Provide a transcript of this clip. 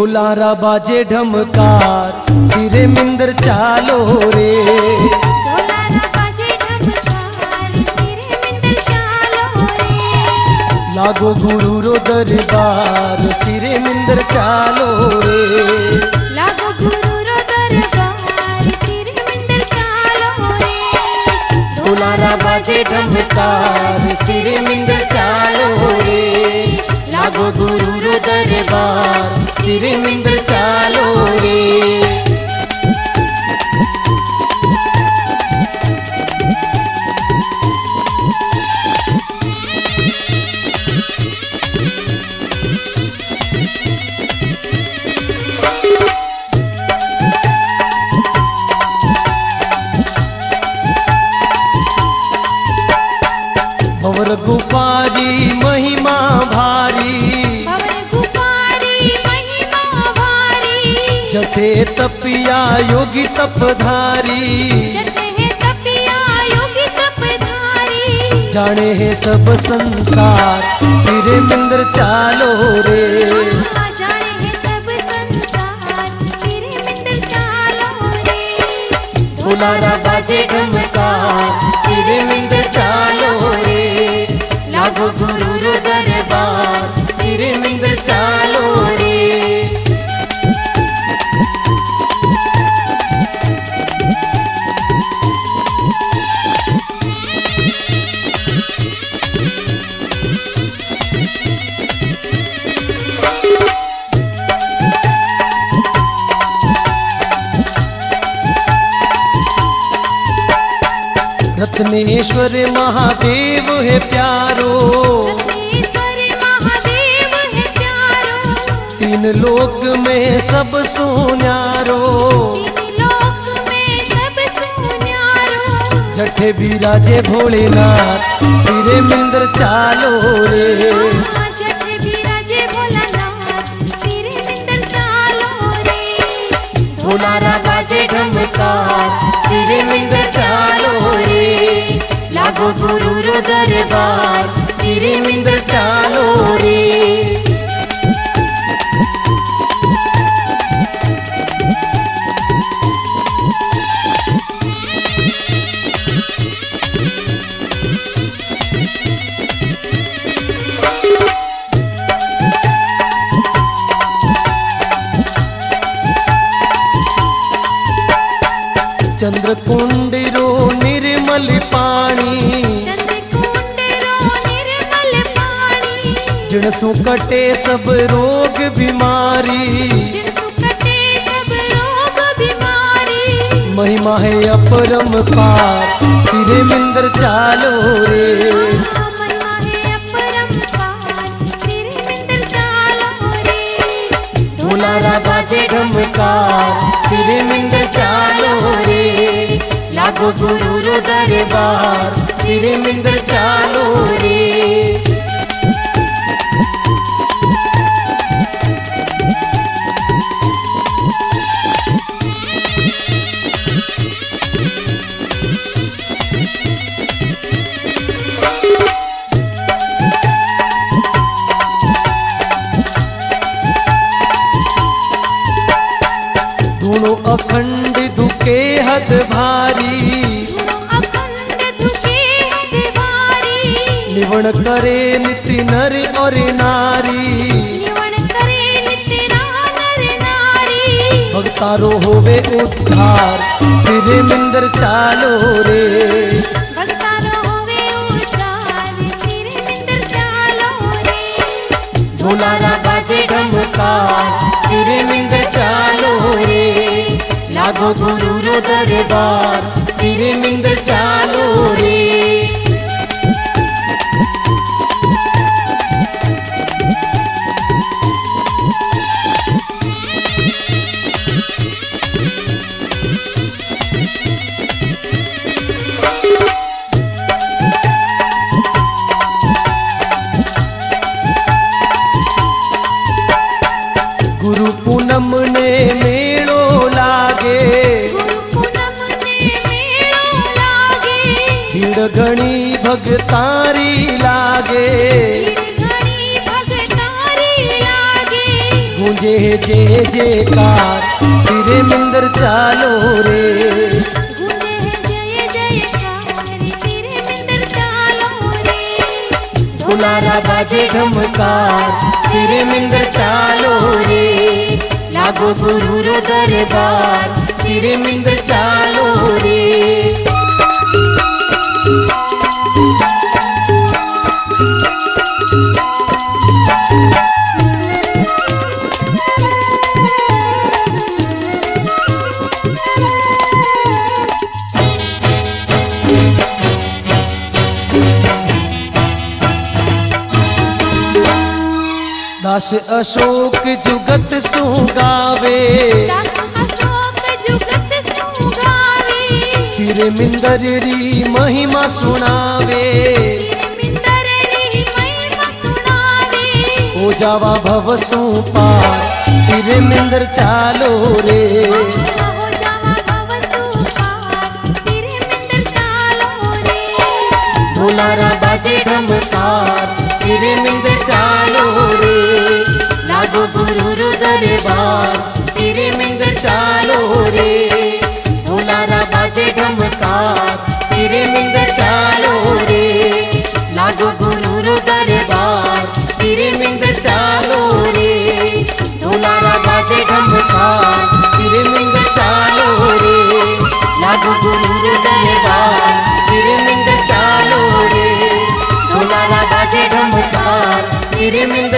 ढोलारा बाजे ढमकार सिरे मिंदर चालो रे। ढोलारा बाजे ढमकार सिरे मिंदर चालो रे। लागो गुरु रो दरबार सिरे मिंदर चालो रे। लागो गुरु रो दरबार सिरे मिंदर चालो रे। ढोलारा बाजे ढमकार सिरे मिंदर चालो रे। लागो गुरु रो दरबार सिरे मिंदर चालो रे। भंवर गुफारी महिमा भारी। भंवर गुफारी महिमा भारी। जठे तपिया योगी तपधारी। जठे है तपिया योगी तपधारी। जाने है सब संसार सिरे मिंदर चालो रे। जाने है सब संसार सिरे मिंदर चालो रे। ढोलारा बाजे ढमकार सिरे मिंदर चालो रे। लागो गुरु रो दरबार सिरे मिंदर चालो रे। रत्नेश्वर महादेव है प्यारो। रत्नेश्वर महादेव है प्यारो। तीन लोक में सब सोन्यारो। तीन लोक में सब सोन्यारो। जठे बिराजे भोलेनाथ सिरे मिंदर चालो रे। जठे बिराजे भोलानाथ सिरे मिंदर चालो रे। ढोलारा बाजे ढमकार सिरे मिंदर चालो रे। लागो गुरु रो दरबार सिरे मिंदर चालो रे। चंद्रकुंड रो निर्मल पानी। चंद्रकुंड रो निर्मल पानी। जिणसु कटे सब रोग बीमारी। जिणसु कटे सब रोग बीमारी। महिमा है अपरम पार सिरे मिंदर चालो रे। महिमा है अपरंपार सिरे मिंदर चालो रे। ढोलारा बाजे ढमकार सिरे मिंदर चालो रे। लागो गुरु रो दरबार सिरे मिंदर चालो रे। दोनों अखंड दुखे हद भारी। अखंड दुखे हद भारी। निवण करे नित्य नर और नारी। निवण करे नित्य नर नारी। भक्तारो होवे उद्धार सिरे मिंदर चालो रे। भक्तारो होवे उद्धार सिरे मिंदर चालो रे। ढोलारा बाजे ढमकार सिरे मिंदर चालो रे। लागो गुरु रो दरबार सिरे मिंदर चालो रे। गुरु पूनम ने मेड़ो लागे। गुरु पूनम ने मेड़ो लागे। भीड़ घणी भगतारी लागे। भीड़ घणी भगतारी लागे। गूंजे जय जयकार सिरे मिंदर चालो रे। गूंजे जय जयकार सिरे मिंदर चालो रे। दुलारा बाजे ढमकार सिरे मिंदर चालो रे। लागो गुरु रो दरबार सिरे मिंदर चालो रे। दास अशोक जुगत सुगावे अशोक जुगत सुगावे। सिरे मिंदर री महिमा सुनावे। मिंदर री महिमा सुनावे। हो जावा भव सु पार सिरे मिंदर चालो रे। हो जावा भव सु पार सिरे मिंदर चालो रे। दुलारा बाजे ढमकार सिरे मिंदर चालो रे। लागो गुरु रो दरबार सिरे मिंदर चालो रे। दुलारा बाजे ढमकार सिरे मिंदर चालो रे। लागो गुरु रो दरबार सिरे मिंदर चालो रे। दुलारा बाजे ढमकार सिरे मिंदर चालो रे। लागो गुरु रो दरबार सिरे मिंदर चालो रे। दुलारा बाजे ढमकार सिरे मिंदर